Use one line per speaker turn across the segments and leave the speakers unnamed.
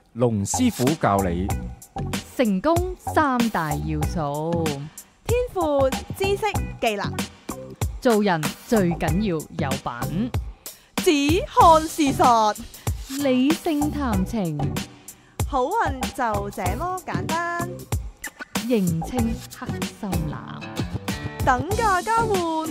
龍師傅教你
成功三大要素，
天賦、知識、技能，
做人最緊要有品，
只看事實，
理性談情，
好運就這麼簡單。
認清黑心男，
等價交換，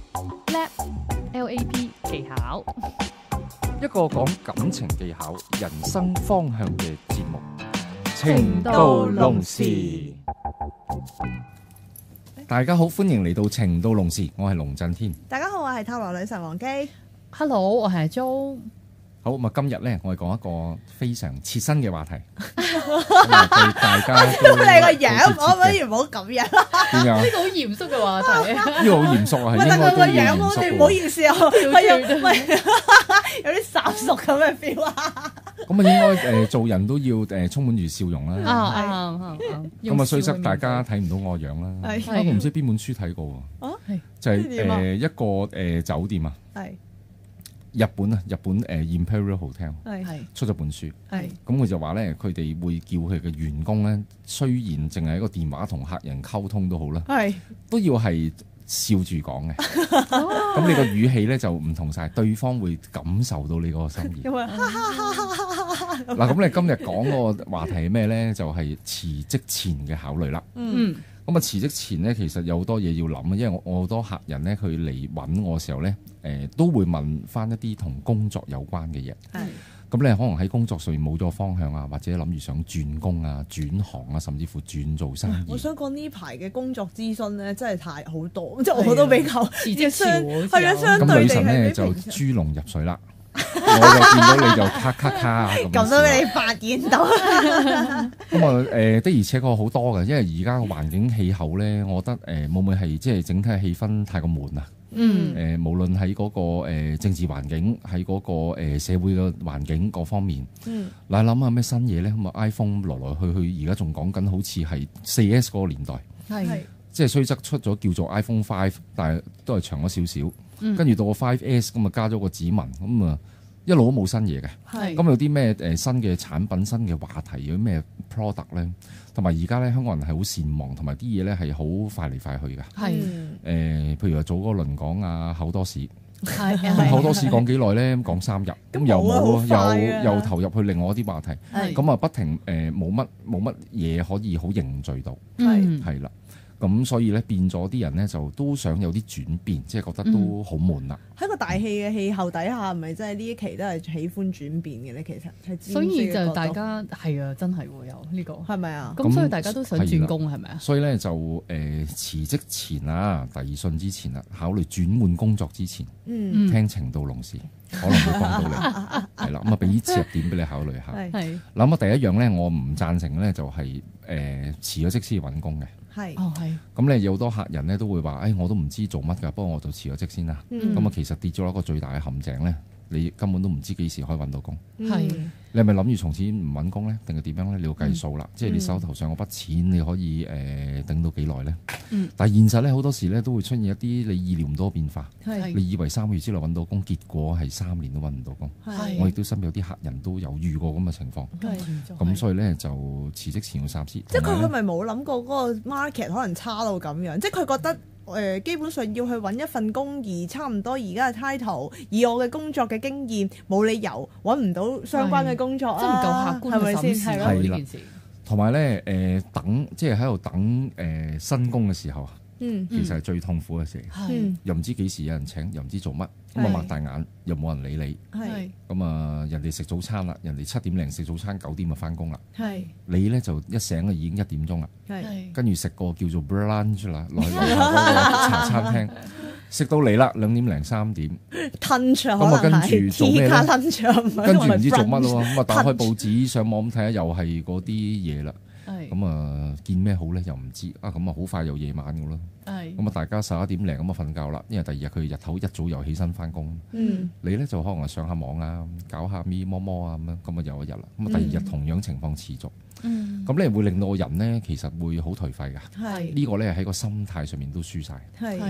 LAP 技巧，
一個講感情技巧、人生方向嘅節目《
情到濃時》。
大家好，歡迎嚟到《情到濃時》，我係龍震天。
大家好，我係塔羅女神王姬。
Hello，我係 Jo。
好，咁啊，今日咧，我哋講一個非常切身嘅話題，對大家都
你個樣，我不如唔好咁樣。
點樣？
呢個好嚴肅嘅話題。
呢個好嚴肅啊，係應該
佢
都要
個樣好
嚴肅
似唔好
嘅。
意思啊，有啲殺熟咁嘅 feel 啊。
咁啊，應該做人都要充滿住笑容啦。咁啊，雖則大家睇唔到我樣啦。
係
我唔知邊本書睇過喎。
啊，
就係
點啊
一個酒店啊，
係
日本 Imperial Hotel
係
出咗本書，
係
咁佢就話咧，佢哋會叫佢嘅員工咧，雖然淨係一個電話同客人溝通都好啦，
係
都要係笑住講嘅。咁你個語氣咧就唔同晒，對方會感受到你嗰個心意。
因為
嗱，咁你今日講個話題係咩咧？就係辭職前嘅考慮啦。咁啊，辭職前咧，其實有好多嘢要諗啊，因為我好多客人咧，佢嚟揾我嘅時候咧，都會問翻一啲同工作有關嘅嘢。
係
咁你可能喺工作上面冇咗方向啊，或者諗住想轉工啊、轉行啊，甚至乎轉做生意。
我想講呢排嘅工作諮詢咧，真係太好多，即係我都比較
辭職潮
係啊，相
咁
對地
女神咧就
係比平常
豬籠入水啦，我就見到你就咔咔咔咁樣
咁都俾你發現到。
咁啊的而且確好多嘅，因為而家個環境氣候咧，我覺得會唔會係即係整體氣氛太過悶啊？無論喺嗰個政治環境，喺嗰個社會嘅環境各方面，嗱諗下咩新嘢咧？咁啊 iPhone 來來去去，而家仲講緊好似係 4S 嗰個年代，
係
即係雖則出咗叫做 iPhone 5，但係都係長咗少少。跟住到個 5S 咁啊加咗個指紋，咁啊一路都冇新嘢嘅。
係
咁有啲咩新嘅產品、新嘅話題，有啲咩 product 咧？同埋而家咧，香港人係好善忘，同埋啲嘢咧係好快嚟快去嘅。譬如話早嗰輪講啊口多士，咁口多士講幾耐咧？咁講3日，咁又冇咯，
好快啊
又投入去另外一啲話題，
係
咁啊不停冇乜嘢可以好凝聚到，係啦。咁所以咧變咗啲人咧就都想有啲轉變，即係覺得都好悶啦。
喺個大氣嘅氣候底下，係咪真係呢一期都係喜歡轉變嘅咧？其實係
所以就大家係啊，真係會有呢個
係咪啊？
咁，所以大家都想轉工係咪啊？
所以咧就辭職前啊，遞信之前啊，考慮轉換工作之前，聽情到濃時可能會幫到你，係啦。咁啊，俾啲切入點俾你考慮下。
係
諗啊，第一樣咧，我唔贊成咧，就係辭咗職先揾工嘅。
係
咁咧有好多客人咧都會話，我都唔知做乜㗎，不過我就辭咗職先啦。咁啊，其實跌咗一個最大嘅陷阱咧，你根本都唔知幾時可以揾到工。
係
你係咪諗住從此唔揾工咧，定係點樣咧？你要計數啦，即係你手頭上嗰筆錢你可以頂到幾耐咧？但係現實咧好多時咧都會出現一啲你意料唔到嘅變化。你以為3個月之內揾到工，結果係3年都揾唔到工。我亦都身邊有啲客人都有遇過咁嘅情況。咁所以咧就辭職前要三思。
即係佢咪冇諗過嗰個 market 可能差到咁樣，即係佢覺得。基本上要去揾一份工，而差唔多而家嘅 title，以我嘅工作嘅經驗，冇理由揾唔到相關嘅工作啊！
即係唔夠客觀，
係咪先？係咯，
呢件事。同埋咧等，即係喺度等新工嘅時候啊，其實係最痛苦嘅事。又唔知幾時有人請，又唔知做乜，咁啊擘大眼又冇人理你。咁啊人哋食早餐啦，人哋7點零食早餐，9點就翻工啦。你咧就一醒啊已經1點鐘啦。跟住食個叫做 brunch 啦，落去樓下嗰個茶餐廳，食到嚟啦2點零3點，
吞場
咁啊跟住做咩咧？跟住唔知做乜咯，咁啊打開報紙上網咁睇下，又係嗰啲嘢啦。咁啊見咩好咧？又唔知啊，咁啊好快又夜晚噶咯。咁啊大家11點零咁啊瞓覺啦，因為第二日佢日頭一早又起身翻工。你咧就可能係上下網啊，搞下咪摸摸啊咁樣，咁啊又一日啦。咁啊第二日同樣情況持續。咁咧會令到個人咧其實會好頹廢㗎。呢個咧喺個心態上面都輸晒。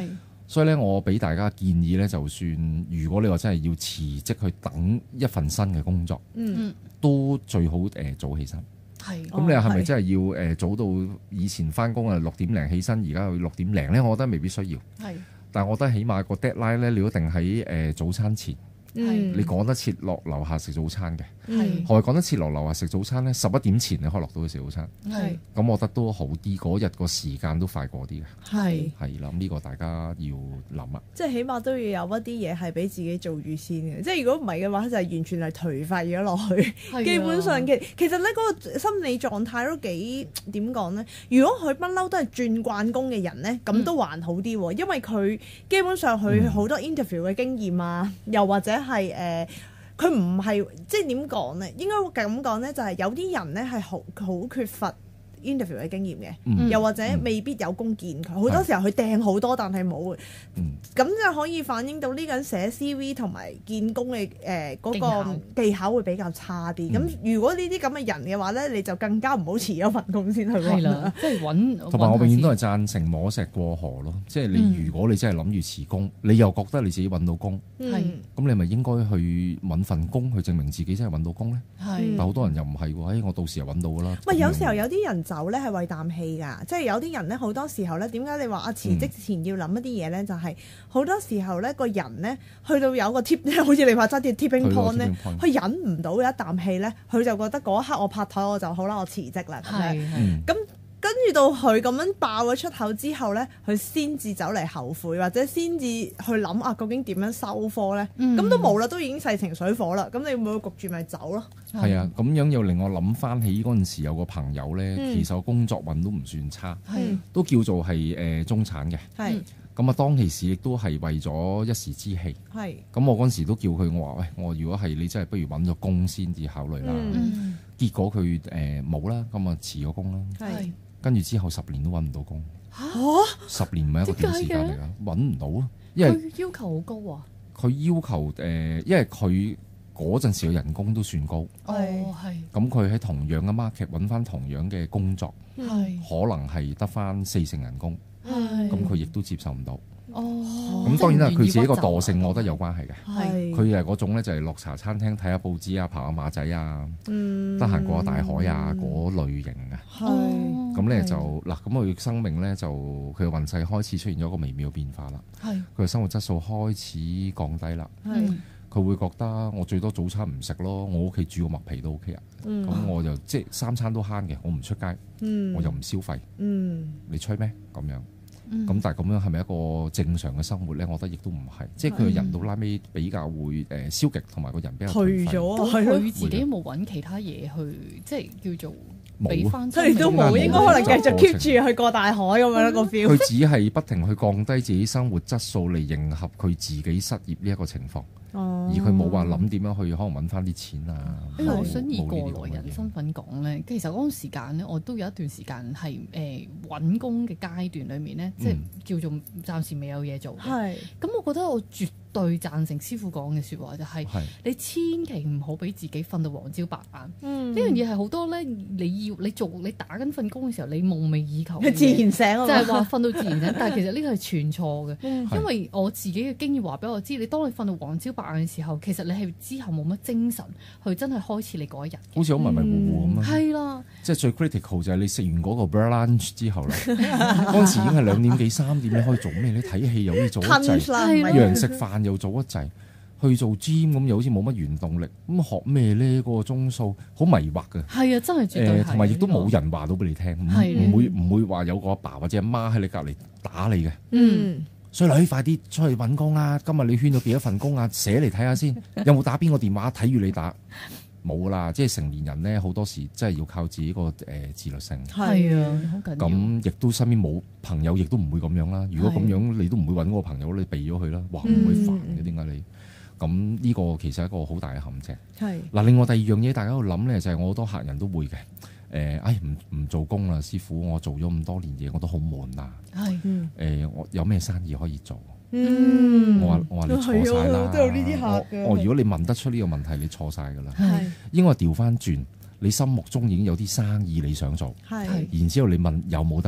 所以咧，我俾大家建議咧，就算如果你話真係要辭職去等一份新嘅工作，都最好早起身。係。咁你係咪真係要早到以前返工啊6點零起身，而家去6點零咧？我覺得未必需要。係。但係我覺得起碼個 deadline 咧，你一定喺早餐前。你趕得切落樓下食早餐嘅，何謂趕得切落樓下食早餐咧？11點前你可以落到去食早餐，咁我覺得都好啲，嗰日個時間都快過啲嘅。係啦，呢個大家要諗啊。即係起碼都要有一啲嘢係俾自己做預先嘅，即係如果唔係嘅話，就係完全係頹廢咗落去。基本上其實咧嗰個心理狀態都幾點講咧？如果佢不嬲都係轉慣工嘅人咧，咁都還好啲喎，因為佢基本上佢好多 interview 嘅經驗啊，又或者係佢唔係即係點講咧？應該咁講咧，就係有啲人咧係好缺乏 interview 嘅經驗嘅，又或者未必有工見佢。好多時候佢掟好多，但係冇，咁就可以反映到呢個人寫 CV 同埋見工嘅嗰個技巧會比較差啲。咁如果呢啲咁嘅人嘅話咧，你就更加唔好辭咗份工先去揾啦。即係揾。同埋我永遠都係贊成摸石過河咯。即係你如果你真係諗住辭工，你又覺得你自己揾到工，咁你咪應該去揾份工去證明自己真係揾到工咧。但好多人又唔係喎，我到時又揾到㗎啦。喂，有時候有啲人走咧係為啖氣㗎，即係有啲人咧好多時候咧，點解你話辭職前要諗一啲嘢咧？就係好多時候咧個人咧去到有個 tip， 好似你話齋啲 tipping point 咧，佢忍唔到有一啖氣咧，佢就覺得嗰一刻我拍台我就好啦，我辭職啦咁樣。咁跟住到佢咁樣爆咗出口之後咧，佢先至走嚟後悔，或者先至去諗啊，究竟點樣收科咧？咁都冇啦，都已經勢成水火啦。咁你會唔會焗住咪走咯？係啊，咁樣又令我諗翻起嗰陣時有個朋友咧，其實工作運都唔算差，都叫做係中產嘅。咁啊，當其時亦都係為咗一時之氣。咁我嗰陣時都叫佢，我話喂，我如果係你真係不如揾咗工先至考慮啦。結果佢冇啦，咁啊辭咗工啦。跟住之後10年都揾唔到工。10年唔係一個短時間嚟㗎，揾唔到啊！因為佢要求好高啊。佢要求因為佢嗰陣時嘅人工都算高。咁佢喺同樣嘅 market 揾翻同樣嘅工作，可能係得翻40%人工。咁佢亦都接受唔到。咁當然啦，佢自己個惰性，我覺得有關係嘅。佢係嗰種咧，就係落茶餐廳睇下報紙啊，爬下馬仔啊，得閒過下大海啊嗰類型嘅。咁咧就嗱，咁佢生命咧就佢嘅運勢開始出現咗一個微妙變化啦。佢嘅生活質素開始降低啦。佢會覺得我最多早餐唔食咯，我屋企煮個麥皮都 OK 啊。咁我就即係3餐都慳嘅，我唔出街，我又唔消費。你吹咩咁樣？咁但係咁樣係咪一個正常嘅生活咧？我覺得亦都唔係，即係佢嘅人到拉尾比較會消極，同埋個人比較頹咗。佢自己冇揾其他嘢去，即係叫做俾翻。佢哋都冇，應該可能繼續 keep 住去過大海咁樣一個 feel。佢只係不停去降低自己生活質素嚟迎合佢自己失業呢一個情況。而佢冇話諗點樣去可能揾翻啲錢啊。我想以過來人身份講咧，其實嗰段時間咧，我都有一段時間係揾工嘅階段裏面咧，即係叫做暫時未有嘢做。咁我覺得我絕對贊成師傅講嘅説話，就係你千祈唔好俾自己瞓到黃朝白晏。呢樣嘢係好多咧，你打緊份工嘅時候，你夢寐以求，自然醒，就係話瞓到自然醒。但係其實呢個係全錯嘅，因為我自己嘅經驗話俾我知，你當你瞓到黃朝白晏嘅時候，其實你係之後冇乜精神去真係開始你嗰一日，好似好迷迷糊糊咁樣。係啦，即係最 critical 就係你食完嗰個 brunch 之後咧，嗰陣時已經係2點幾3點，你可以做咩？你睇戲又可以做一陣，約人食飯又做一陣，去做 gym 咁又好似冇乜原動力。咁學咩咧？嗰個鐘數好迷惑嘅。係啊，真係絕對係。同埋亦都冇人話到俾你聽，唔會話有個阿爸或者阿媽喺你隔離打你嘅。所以你快啲出去揾工啦！今日你圈咗幾多份工啊？寫嚟睇下先，有冇打邊個電話？睇住你打，冇啦！即係成年人咧，好多時真係要靠自己個自律性。係啊，好緊要。咁亦都身邊冇朋友，亦都唔會咁樣啦。如果咁樣，你都唔會揾嗰個朋友，你避咗佢啦。哇，唔會煩嘅，點解你？咁呢個其實係一個好大嘅陷阱。係嗱，另外第二樣嘢，大家要諗咧，就係我好多客人都會嘅。唔做工啦，師傅，我做咗咁多年嘢，我都好悶啊。我有咩生意可以做？我話你錯晒啦。都有呢啲客嘅。如果你問得出呢個問題，你錯晒㗎啦。應該調翻轉，你心目中已經有啲生意你想做，然之後你問有冇得做。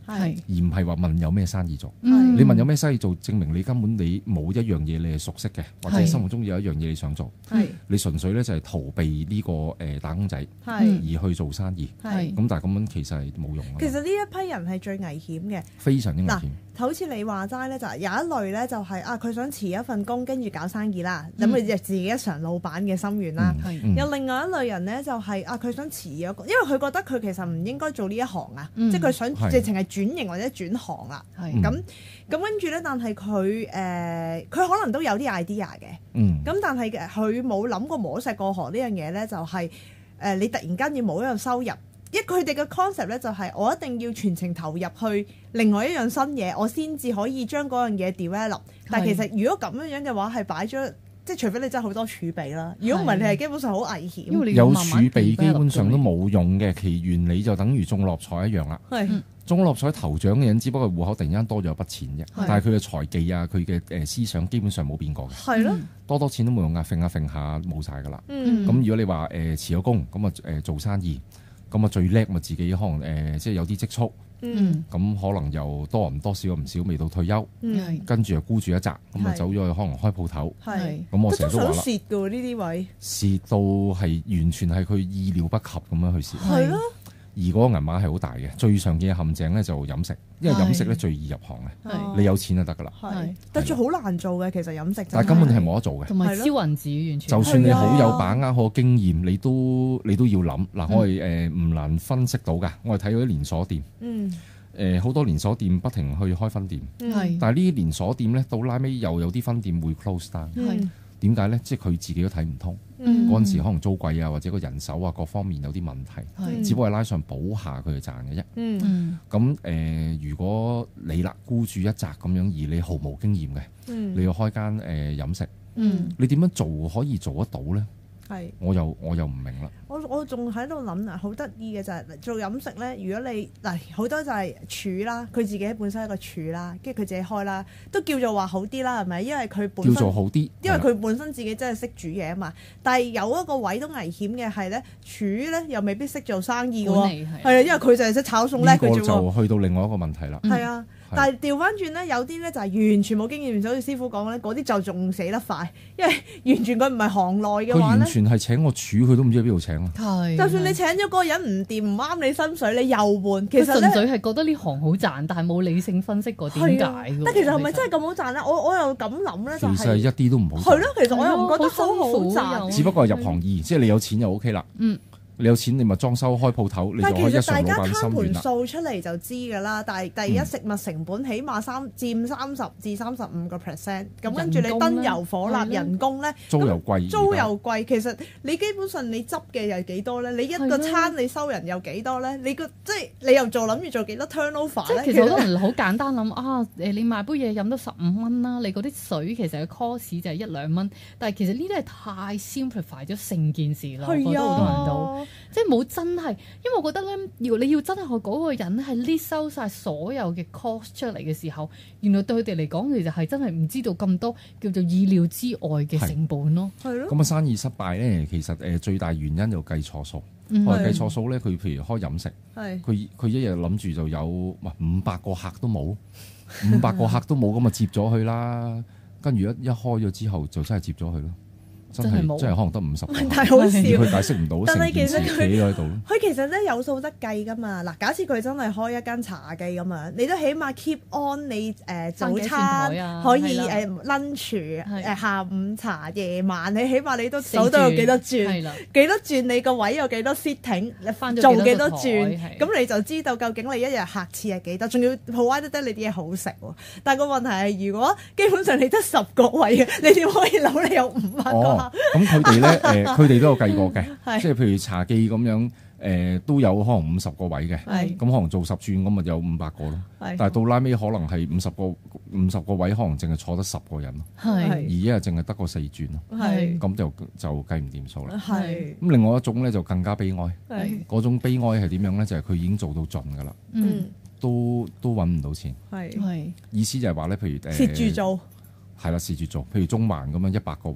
係
而唔係話問有咩生意做。
嗯
你問有咩生意做，證明你根本你冇一樣嘢你係熟悉嘅，或者生活中有一樣嘢你想做，
係
你純粹咧就係逃避呢個打工仔
係
而去做生意。
係。
咁但係咁樣其實係冇用嘅。
其實呢一批人係最危險嘅。
非常之危險。
好似你話齋咧，就係有一類咧，就係佢想辭一份工，跟住搞生意啦，咁佢就自己一場老闆嘅心願啦。有另外一類人咧，就係佢想辭咗工，因為佢覺得佢其實唔應該做呢一行啊，即係佢想直情係轉型或者轉行啦。咁跟住咧，但係佢可能都有啲 idea 嘅。咁但係佢冇諗過摸石過河呢樣嘢咧，就係你突然間要冇一樣收入。因為佢哋嘅 concept 咧就係我一定要全程投入去另外一樣新嘢，我先至可以將嗰樣嘢 develop。但係其實如果咁樣嘅話，係擺咗即係除非你真係好多儲備啦，如果唔係你係基本上好危險。
有儲備基本上都冇用嘅，其原理就等於中六合彩一樣啦。中六合彩頭獎嘅人，只不過戶口突然間多咗一筆錢啫，但係佢嘅財技啊，佢嘅思想基本上冇變過嘅。係咯，多錢都冇用噶，揈下冇晒噶啦。咁如果你話辭咗工，咁啊做生意。咁啊最叻咪自己可能即係有啲積蓄，咁可能又多唔多少唔少，未到退休，跟住又孤注一擲，咁啊走咗去可能開鋪頭，咁我成日都話啦，蝕㗎喎呢啲位，蝕到係完全係佢意料不及咁樣去蝕，係咯。而嗰個銀碼係好大嘅，最常見嘅陷阱咧就飲食，因為飲食咧最易入行嘅，你有錢就得噶啦。但係最好難做嘅其實飲食，但係根本係冇得做嘅，
同埋燒銀紙完全。
就算你好有把握、好經驗，你都要諗嗱。我哋唔難分析到㗎。我哋睇到啲連鎖店，好多連鎖店不停去開分店，但係呢啲連鎖店咧到拉尾又有啲分店會 close down。點解咧？即係佢自己都睇唔通。嗰陣時可能租貴啊，或者個人手啊各方面有啲問題，只不過係拉上補下佢哋賺嘅啫。咁如果你孤注一擲咁樣，而你毫無經驗嘅，你要開間飲食，你點樣做可以做得到咧？我又唔明啦。我仲喺度諗啊，好得意嘅就係做飲食咧。如果你好多就係廚啦，佢自己本身係一個廚啦，跟住佢自己開啦，都叫做話好啲啦，係咪？因為佢本身叫做好啲，因為佢本身自己真係識煮嘢啊嘛。但係有一個位都危險嘅係咧，廚咧又未必識做生意嘅喎，係啊，因為佢就係識炒餸叻嘅啫喎。呢個就去到另外一個問題啦。係啊。但係調翻轉咧，有啲咧就係完全冇經驗，就好似師傅講咧，嗰啲就仲死得快，因為完全佢唔係行內嘅話咧。佢完全係請個廚，佢都唔知喺邊度請啊！就算你請咗嗰個人唔掂唔啱你心水，你又換，其實純粹係覺得呢行好賺，但係冇理性分析過點解。但其實係咪真係咁好賺咧？我又咁諗咧，就係其實一啲都唔好賺。係咯，其實我又唔覺得好好賺，只不過係入行易，即係你有錢就 OK 啦。你有錢你咪裝修開鋪頭，你就可以一上老闆心願啦。但係其實大家攤盤數出嚟就知㗎啦。但係第一食物成本起碼佔30%至35%，咁跟住你燈油火蠟人工咧，租又貴。其實你基本上你執嘅又幾多咧？你一個餐你收人又幾多咧？你即係你又諗住做幾多 turnover 咧？其實好多人好簡單諗啊！你買杯嘢飲都15蚊啦，你嗰啲水其實嘅 cost 就係1-2蚊。但係其實呢啲係太 simplify 咗成件事啦，我覺得好多人都。即係冇真係，因為我覺得咧，你要真係學嗰個人係 list 收晒所有嘅 cost 出嚟嘅時候，原來對佢哋嚟講，其實係真係唔知道咁多叫做意料之外嘅成本咯。係咯。咁啊，生意失敗咧，其實最大原因就計錯數。我計錯數咧，佢譬如開飲食，佢一日諗住就有500個客都冇，500個客都冇咁啊，接咗佢啦。跟住一開咗之後，就真係接咗佢咯。真係可能得50個，但係好笑，佢解釋唔到。但係其實佢其實咧有數得計㗎嘛。嗱，假設佢真係開一間茶記咁樣，你都起碼 keep on 你早餐可以lunch 下午茶夜晚，你起碼你都數到有幾多轉，幾多轉你個位有幾多 sitting， 做幾多轉，咁你就知道究竟你一日客次係幾多，仲要 provide 得你啲嘢好食喎。但係個問題係，如果基本上你得10個位嘅，你點可以諗你有500個？咁佢哋咧，佢哋都有計過嘅，即係譬如茶記咁樣，都有可能50個位嘅，咁可能做10轉咁咪有500個咯。但係到拉尾可能係50個位，可能淨係坐得10個人咯，而一日淨係得個4轉咯，咁就計唔掂數啦。咁另外一種咧就更加悲哀，嗰種悲哀係點樣咧？就係佢已經做到盡㗎啦，都揾唔到錢。意思就係話咧，譬如蝕住做，係啦，蝕住做。譬如中環咁樣100個位。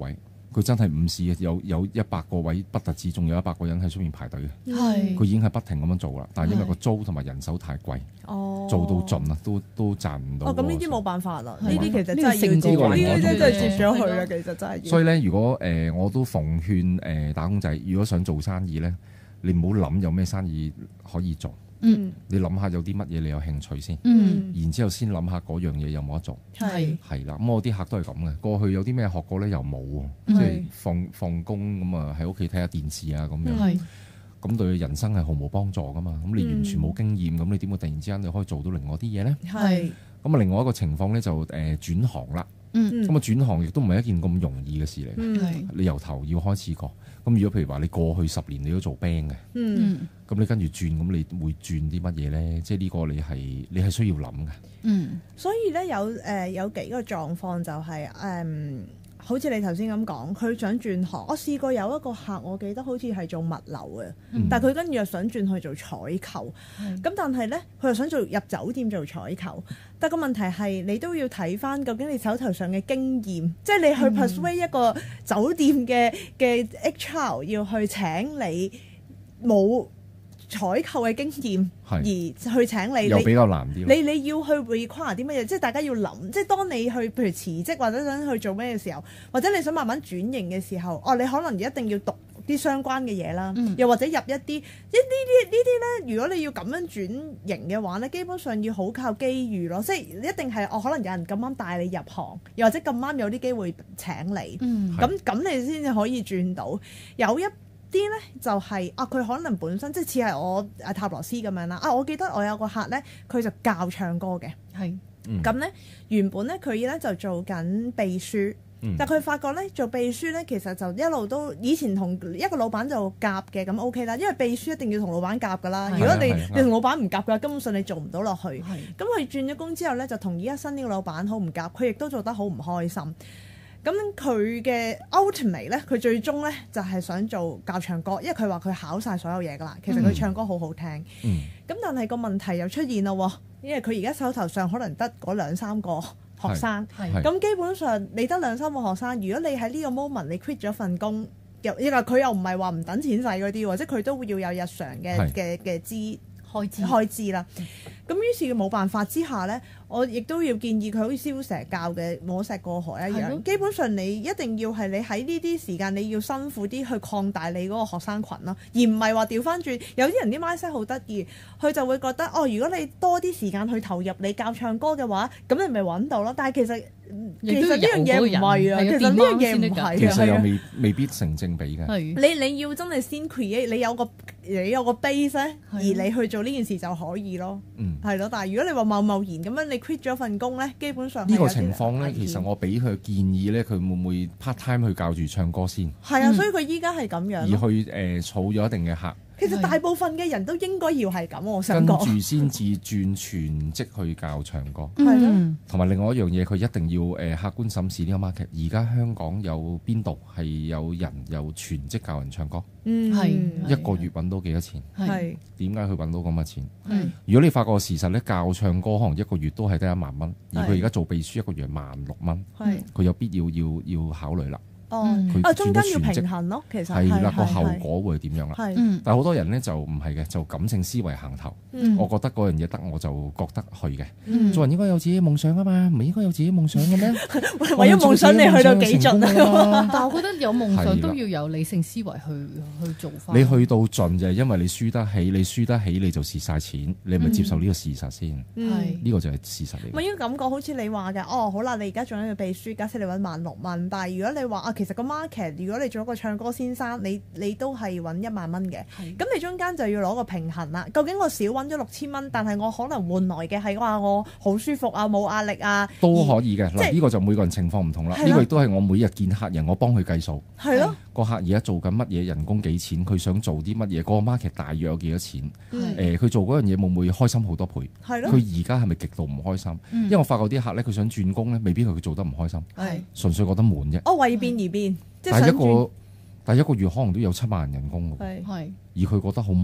佢真係唔試有100個位不特止，仲有100個人喺出面排隊嘅。
係
佢已經係不停咁樣做啦，但係因為個租同埋人手太貴，做到盡啦，都賺唔到。
咁呢啲冇辦法啦，呢啲其實真係
呢啲
真係接咗佢啦，其實真係。
所以咧，如果我都奉勸打工仔，如果想做生意咧，你唔好諗有咩生意可以做。你諗下有啲乜嘢你有興趣先，然之後先諗下嗰樣嘢有冇得做。係啦，咁我啲客都係咁嘅。過去有啲咩學過咧，又冇喎，即係放工咁啊，喺屋企睇下電視啊咁樣。咁對人生係毫無幫助噶嘛。咁你完全冇經驗，咁你點會突然之間你可以做到另外啲嘢咧？咁啊，另外一個情況咧就轉行啦。咁啊，轉行亦都唔係一件咁容易嘅事嚟。你由頭要開始過。咁如果譬如話你過去10年你都做 band 嘅，咁你跟住轉，咁你會轉啲乜嘢咧？即係呢個你係需要諗嘅。
所以咧有幾個狀況就係好似你頭先咁講，佢想轉行。我試過有一個客，我記得好似係做物流嘅，但係佢跟住又想轉去做採購。咁但係咧，佢又想入酒店做採購。但個問題係，你都要睇翻究竟你手頭上嘅經驗，即係你去 persuade 一個酒店嘅 HR 要去請你冇採購嘅經驗而去請你，
又比較難啲。
你要去 require 啲乜嘢？即係大家要諗，即係當你去譬如辭職或者想去做咩嘅時候，或者你想慢慢轉型嘅時候，你可能一定要讀啲相關嘅嘢啦，又或者入一啲呢啲咧。如果你要咁樣轉型嘅話咧，基本上要好靠機遇咯，即係一定係可能有人咁啱帶你入行，又或者咁啱有啲機會請你，咁你先至可以轉到。有一啲咧就係佢可能本身即係似係我塔羅斯咁樣啦。我記得我有個客咧，佢就教唱歌嘅，咁咧原本咧佢咧就做緊秘書，但佢發覺咧做秘書咧其實就一路都以前同一個老闆就夾嘅，咁 OK 啦，因為秘書一定要同老闆夾噶啦。如果你同老闆唔夾嘅話，根本上你做唔到落去。咁佢轉咗工之後咧，就同而家新呢個老闆好唔夾，佢亦都做得好唔開心。咁佢嘅 ultimate 咧，佢最終咧就係想做教唱歌，因為佢話佢考晒所有嘢噶啦，其實佢唱歌好好聽。咁但係個問題又出現啦，因為佢而家手頭上可能得嗰2-3個學生，咁基本上你得2-3個學生，如果你喺呢個 moment 你 quit 咗份工，佢又唔係話唔等錢使嗰啲，即係佢都會要有日常嘅開支啦。咁於是冇辦法之下咧，我亦都要建議佢好似師傅成日教嘅摸石過河一樣。基本上你一定要係你喺呢啲時間你要辛苦啲去擴大你嗰個學生群咯，而唔係話調翻轉。有啲人啲 mindset 好得意，佢就會覺得如果你多啲時間去投入你教唱歌嘅話，咁你咪揾到咯。但係其實呢樣嘢唔係啊，其實呢樣嘢唔係啊，
其實又未必成正比嘅。
你要真係先 create，你有個 base 咧，而你去做呢件事就可以咯。係咯，但係如果你話貿然咁樣你 quit 咗份工咧，基本上
呢個情況咧，其實我俾佢建議咧，佢會唔會 part time 去教住唱歌先？
係啊，所以佢依家係咁樣。
而去儲咗一定嘅客。
其實大部分嘅人都應該要係咁，我想講。
跟住先至轉全職去教唱歌。
係咯。同
埋另外一樣嘢，佢一定要客觀審視呢個 market。而家香港有邊度係有人有全職教人唱歌？一個月揾到幾多錢？點解佢揾到咁嘅錢？如果你發覺事實咧，教唱歌可能一個月都係得1萬蚊，而佢而家做秘書一個月16000蚊，佢有必要考慮啦。
中間要平衡咯，其實
係啦，個後果會點樣啦？但係好多人咧就唔係嘅，就感性思維行頭。我覺得嗰樣嘢得，我就覺得去嘅。做人應該有自己嘅夢想啊嘛，唔係應該有自己夢想嘅咩？
為咗夢想你去到幾盡啊？
但係我覺得有夢想都要有理性思維去做翻。
你去到盡就係因為你輸得起，你就蝕晒錢，你咪接受呢個事實先。呢個就係事實嚟。
咪應該感覺好似你話嘅，好啦，你而家做緊個秘書，假設你揾16000，但係如果你話其實個 market， 如果你做一個唱歌先生，你都係揾1萬蚊嘅，咁你中間就要攞個平衡啦。究竟我少揾咗6000蚊，但係我可能換來嘅係話我好舒服啊，冇壓力啊，
都可以嘅。嗱，呢個就每個人情況唔同啦。呢個亦都係我每日見客人，我幫佢計數。係咯，個客而家做緊乜嘢，人工幾錢，佢想做啲乜嘢，嗰個 market 大約有幾多錢？佢做嗰樣嘢會唔會開心好多倍？係咯，佢而家係咪極度唔開心？因為我發覺啲客咧，佢想轉工咧，未必係佢做得唔開心，純粹覺得悶啫。為變而變。但係一個月可能都有7萬人工喎，而佢覺得好悶，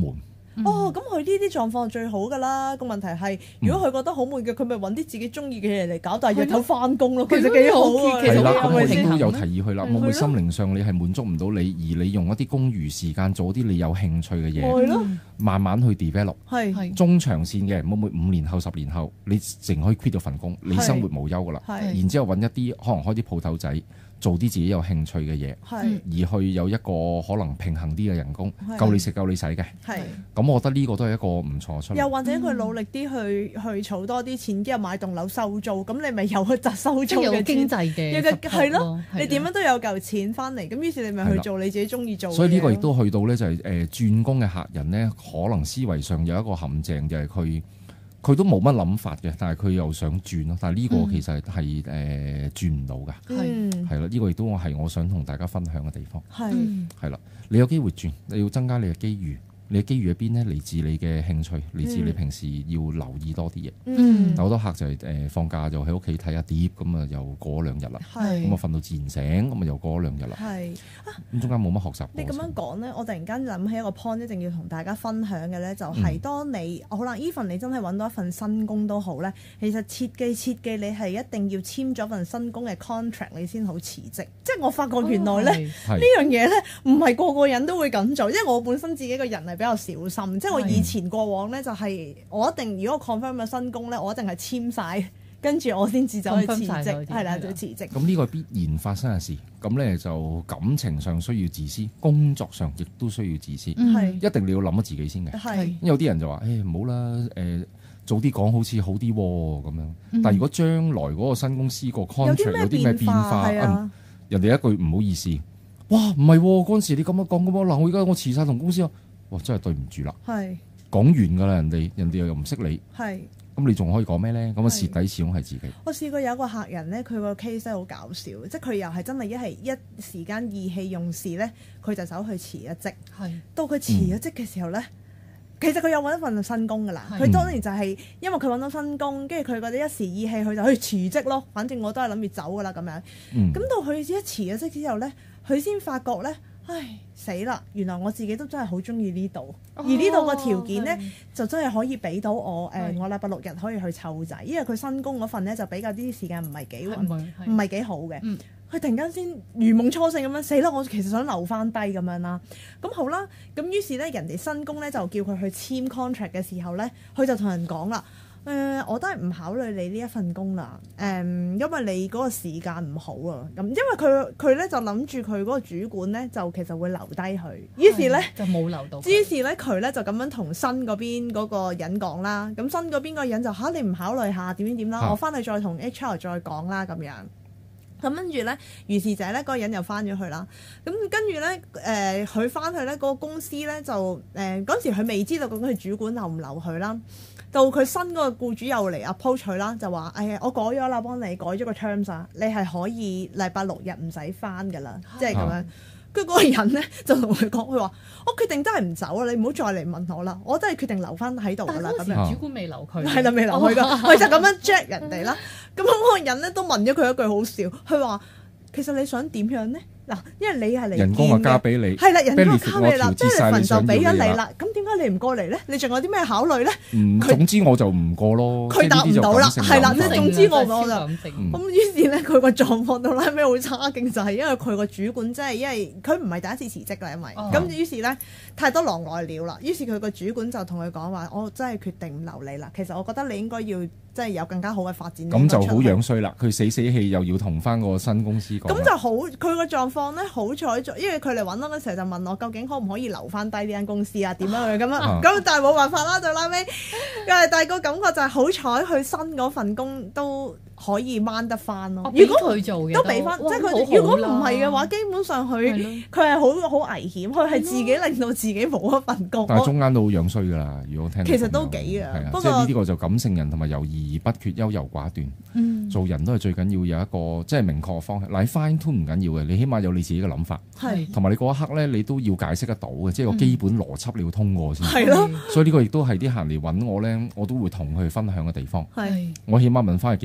哦，咁佢呢啲狀況係最好㗎啦。個問題係，如果佢覺得好悶嘅，佢咪揾啲自己中意嘅嘢嚟搞，但係日頭翻工咯，其實幾好啊。
係啦，咁我
其實
亦都有提議佢啦。會唔會心靈上你係滿足唔到你，而你用一啲公餘時間做啲你有興趣嘅嘢，慢慢去 develop。係中長線嘅，會唔會5年後、10年後，你淨可以 quit 咗份工，你生活無憂㗎啦。然之後揾一啲可能開啲鋪頭仔。做啲自己有興趣嘅嘢，而去有一個可能平衡啲嘅人工，夠你食夠你使嘅。咁我覺得呢個都係一個唔錯出路。又
或者佢努力啲去儲多啲錢，之後買棟樓收租，咁你咪有個賺收租嘅
經濟嘅
係咯。你點樣都有嚿錢翻嚟，咁於是你咪去做你自己中意做嘅嘢。
所以呢個亦都去到咧，就係轉工嘅客人咧，可能思維上有一個陷阱，就係佢都冇乜諗法嘅，但係佢又想轉咯。但係呢個其實係轉唔到㗎，係啦。呢個亦都係我想同大家分享嘅地方。係啦，你有機會轉，你要增加你嘅機遇。你嘅機遇喺邊呢？嚟自你嘅興趣，嚟自你平時要留意多啲嘢。好多客就係放假就喺屋企睇下碟，咁啊又過咗2日啦。咁啊瞓到自然醒，咁啊又過咗2日啦。咁中間冇乜學習。
你咁樣講呢，我突然間諗起一個 point，一定要同大家分享嘅呢，就係當你可能 even 你真係揾到一份新工都好呢，其實切記你係一定要簽咗份新工嘅 contract， 你先好辭職。即係我發覺原來呢樣嘢呢，唔係個個人都會咁做，因為我本身自己個人係比較小心，即係我以前過往咧就係我一定如果我 confirm 咗新工咧，我一定係簽晒，跟住我先至走去辭職，係啦，就辭職。咁
呢個必然發生嘅事，咁咧就感情上需要自私，工作上亦都需要自私，一定你要諗咗自己先嘅。因為有啲人就話：唔好啦，早啲講好似好啲咁樣。但係如果將來嗰個新公司個 contract 有啲咩變化，人哋一句唔好意思，哇唔係嗰陣時你咁樣講咁樣，嗱我而家我辭晒同公司啊。哇！真係對唔住啦，講完㗎啦，人哋又唔識你，咁你仲可以講咩咧？咁啊蝕底始終係自己。
我試過有個客人咧，佢個 case 真係好搞笑，即係佢又係真係一時間意氣用事咧，佢就走去辭咗職。到佢辭咗職嘅時候咧，其實佢有揾一份新工㗎啦。佢當然就係因為佢揾到新工，跟住佢覺得一時意氣，佢就去辭職咯。反正我都係諗住走㗎啦咁樣。咁到佢一辭咗職之後咧，佢先發覺咧。唉死啦！原來我自己都真係好中意呢度，而呢度個條件呢，就真係可以俾到我我禮拜6日可以去湊仔，因為佢新工嗰份呢，就比較啲時間唔係幾好嘅。佢突然間先如夢初醒咁樣，死啦！我其實想留翻低咁樣啦。咁好啦，咁於是呢，人哋新工呢，就叫佢去簽 contract 嘅時候呢，佢就同人講啦。我都係唔考慮你呢一份工啦。因為你嗰個時間唔好啊。咁因為佢咧就諗住佢嗰個主管咧就其實會留低佢，於是咧
就冇留到。
於是咧佢咧就咁樣同新嗰邊嗰個人講啦。咁新嗰邊個人就你唔考慮下點啦？我翻去再同 HR 再講啦咁樣。咁跟住咧，如是者咧嗰個人又翻咗去啦。咁跟住咧，佢翻去咧嗰個公司咧就嗰時佢未知道究竟佢主管留唔留佢啦。到佢新嗰個僱主又嚟 approach 佢啦，就話：我改咗啦，幫你改咗個 terms 啊，你係可以禮拜6日唔使翻㗎啦，即係咁樣。跟住嗰個人咧就同佢講，佢話：我決定真係唔走啦，你唔好再嚟問我啦，我真係決定留翻喺度㗎啦。咁樣
主管未留佢，
係啦，未留佢㗎，佢就咁樣 jack 人哋啦。咁嗰個人咧都問咗佢一句好笑，佢話：其實你想點樣咧？嗱，因為你係嚟
人工啊加俾你，
係啦，人工加俾你啦，
即係份
就俾咗你啦。咁點解你唔過嚟咧？你仲有啲咩考慮咧？
總之我就唔過咯。
佢答唔到啦，係啦，即係總之我就咁。於是咧，佢個狀況到拉尾好差勁，就係因為佢個主管即係因為佢唔係第一次辭職啦，因為咁於是咧太多狼來了啦。於是佢個主管就同佢講話：我真係決定唔留你啦。其實我覺得你應該要即係有更加好嘅發展。
咁就好樣衰啦！佢死氣又要同翻個新公司講。
咁就好，佢個狀況咧好彩，因為佢嚟揾我嗰時候就問我究竟可唔可以留翻低呢間公司啊？點樣去咁啊？咁但係冇辦法啦，就拉尾。但係個感覺就係好彩，佢新嗰份工都可以掹得翻咯。如果
佢做嘅
都俾翻，即係佢如果唔係嘅話，基本上佢係好危險，佢係自己令到自己冇一份工。
但係中間都好樣衰㗎啦，如果我聽。
其實都幾啊，
不過即係呢啲個就感性人同埋猶豫不決、優柔寡斷。做人都係最緊要有一個即係明確嘅方向。嗱，fine tune 唔緊要嘅，你起碼有你自己嘅諗法。同埋你嗰一刻咧，你都要解釋得到嘅，即係個基本邏輯你要通過先。
係咯。
所以呢個亦都係啲客人嚟揾我咧，我都會同佢分享嘅地方。我起碼問翻佢幾個簡單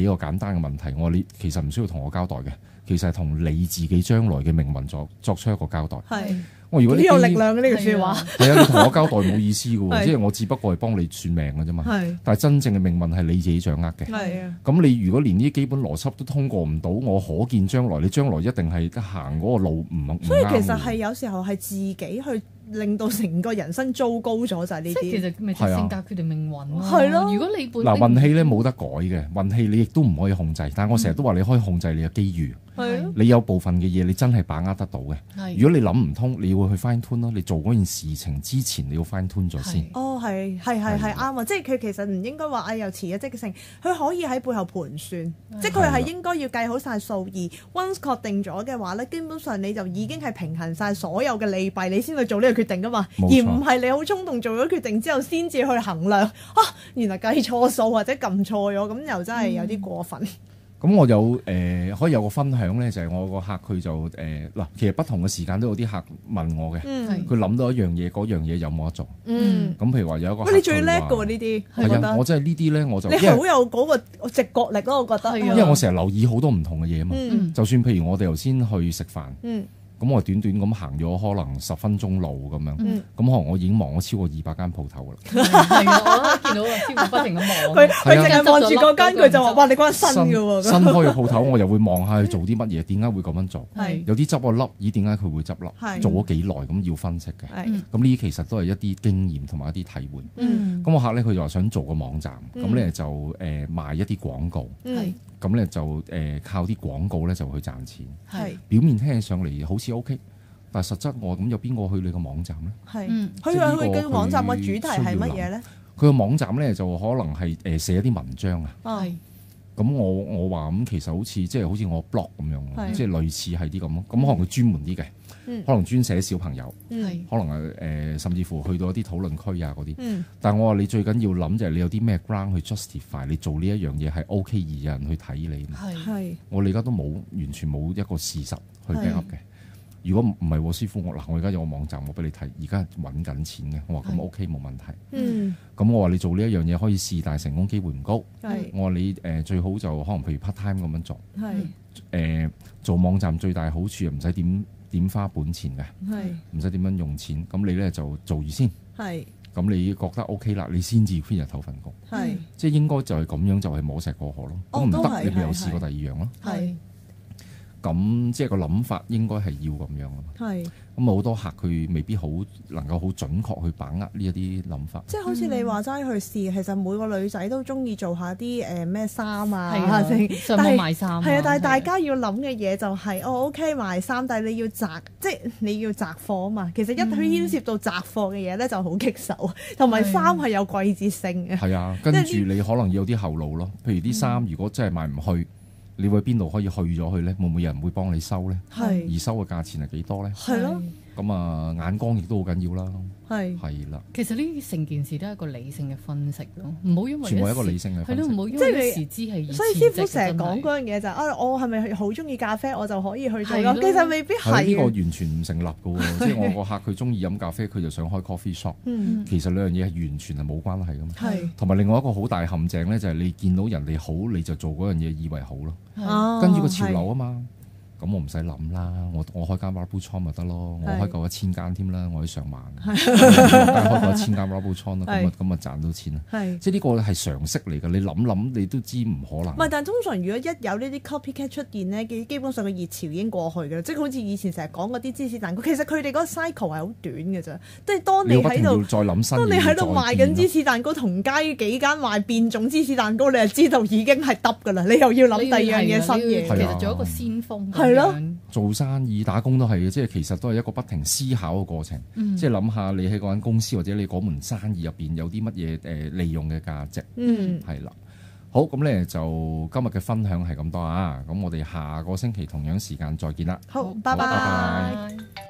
單嘅問題，我話你其實唔需要同我交代嘅，其實係同你自己將來嘅命運作出一個交代。
係。
如果你
有力量嘅呢句説話，
係啊，你同我交代冇意思嘅喎，即係我只不過係幫你算命嘅啫嘛。但係真正嘅命運係你自己掌握嘅。係啊。咁你如果連呢啲基本邏輯都通過唔到，我可見將來你將來一定係行嗰個路唔啱。所以
其實係有時候係自己去令到成個人生糟糕咗就係呢啲。
其實咪就性格決定命運咯。
係咯。
如果你
嗱運氣咧冇得改嘅，運氣你亦都唔可以控制。但係我成日都話你可以控制你嘅機遇。你有部分嘅嘢你真係把握得到嘅。如果你諗唔通，你要去 fine tune 咯。你做嗰件事情之前，你要 fine tune 咗先。
哦，係啱啊！即係佢其實唔應該話又辭咗職性，佢可以喺背後盤算，即係佢係應該要計好晒數，而 once 確定咗嘅話咧，基本上你就已經係平衡晒所有嘅利弊，你先去做呢個決定噶嘛。而唔係你好衝動做咗決定之後，先至去衡量原來計錯數或者撳錯咗，咁又真係有啲過分。
咁我有可以有個分享咧，就係我個客佢就嗱，其實不同嘅時間都有啲客問我嘅，佢諗到一樣嘢，嗰樣嘢有冇得做？咁譬如話有一個，
你最叻嘅喎呢啲，
係啊，我真係呢啲咧，我就
你好有嗰個直覺力咯，我覺得。
因為我成日留意好多唔同嘅嘢嘛，就算譬如我哋頭先去食飯。咁我短短咁行咗可能10分鐘路咁樣，咁可能我已經望咗超過200間鋪頭㗎啦。
係啊，我都見到啊，超過不停咁望。
佢淨係望住嗰間，佢就話：哇！你嗰間新嘅喎。
新開嘅鋪頭，我又會望下佢做啲乜嘢，點解會咁樣做？有啲執個笠，咦？點解佢會執笠？做咗幾耐咁要分析嘅。咁呢啲其實都係一啲經驗同埋一啲體會。咁我客咧，佢就話想做個網站，咁咧就賣一啲廣告。咁咧就靠啲廣告咧就去賺錢。表面聽起上嚟好似 OK，但係實質我咁有邊個去你個網站咧？
佢嘅網站嘅主題係乜嘢咧？
佢個網站咧就可能係寫一啲文章啊。咁我話咁其實好似即係好似我 blog 咁樣，即係類似係啲咁咯。咁可能佢專門啲嘅，可能專寫小朋友，可能係甚至乎去到一啲討論區啊嗰啲。但係我話你最緊要諗就係你有啲咩 ground 去 justify 你做呢一樣嘢係 OK 而有人去睇你。我哋而家都完全冇一個事實去 back up 嘅。如果唔係喎，師傅我而家有個網站我俾你睇，而家揾緊錢嘅，我話咁 OK 冇問題。咁我話你做呢一樣嘢可以試，但係成功機會唔高。我話你最好就可能譬如 part time 咁樣做。做網站最大好處唔使點花本錢嘅，唔使點樣用錢。咁你咧就做住先。咁你覺得 OK 啦，你先至編日頭份工。即係應該就係咁樣，就係摸石過河咯。咁唔得，你咪又試過第二樣咯。咁即係個諗法應該係要咁樣啊嘛。咁好多客佢未必好能夠好準確去把握呢一啲諗法。即係
好似你話齋去試，其實每個女仔都中意做下啲咩衫啊，
上網賣衫。
係啊，但係大家要諗嘅嘢就係OK 賣衫，但係你要即係你要擇貨啊嘛。其實一牽涉到擇貨嘅嘢咧就好棘手，同埋衫係有季節性嘅。
係啊，跟住你可能要有啲後路咯。譬如啲衫如果真係賣唔去。你會邊度可以去咗佢咧？會唔會有人會幫你收咧？而收嘅價錢係幾多咧？
係咯。
咁啊，眼光亦都好緊要啦。係啦。其
實呢成件事都係一個理性嘅分析咯，唔好因為
全部一個理性嘅分析。
係咯，唔好因為一時之氣。
所以師傅成日講嗰樣嘢就係我係咪好中意咖啡，我就可以去做咯？其實未必係。呢個
完全唔成立嘅喎，即係我個客佢中意飲咖啡，佢就想開 coffee shop。其實兩樣嘢係完全係冇關係㗎嘛。同埋另外一個好大陷阱咧，就係你見到人哋好，你就做嗰樣嘢以為好咯。跟住個潮流啊嘛，咁我唔使諗啦，我開間 Marble Chong 咪得咯，我開夠1000間添啦，我可以上萬，開夠1000間 Marble Chong 啦，咁啊賺到錢啦。即係呢個係常識嚟㗎，你諗你都知唔可能。唔係，但係通常如果一有呢啲 copycat 出現咧，基本上個熱潮已經過去㗎啦，即係好似以前成日講嗰啲芝士蛋糕，其實佢哋嗰個 cycle 係好短㗎咋，即係當你喺度賣緊芝士蛋糕，同街幾間賣變種芝士蛋糕，你就知道已經係得㗎啦，你又要諗第二樣嘢新嘢。
其實做一個先鋒。
係咯，
做生意打工都係嘅，即係其實都係一個不停思考嘅過程。即係諗下你喺嗰間公司或者你嗰門生意入邊有啲乜嘢利用嘅價值。係啦，好，咁咧就今日嘅分享係咁多啊。咁我哋下個星期同樣時間再見啦。
好，拜拜。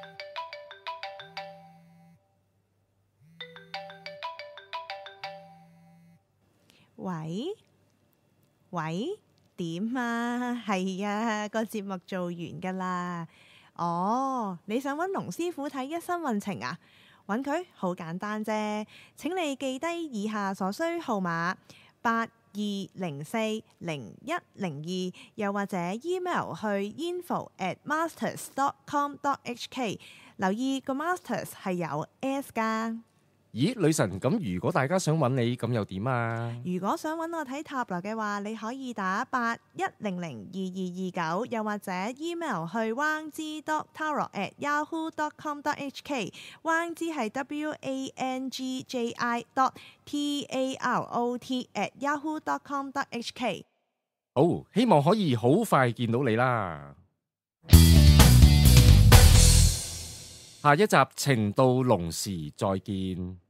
喂？點啊？係啊，個節目做完㗎啦。哦，你想揾龍師傅睇一生運程啊？揾佢好簡單啫。請你記低以下所需號碼 82040102，又或者 email 去 info@masters.com.hk。留意個 Masters 係有 S 㗎。
咦，女神，咁如果大家想揾你，咁又點啊？
如果想揾我睇塔羅嘅話，你可以打81002229，又或者 email 去 wangji.tarot@yahoo.com.hk。wangji 係 WANGJI.TAROT@yahoo.com.hk。
好，希望可以好快見到你啦。下一集情到濃時再見。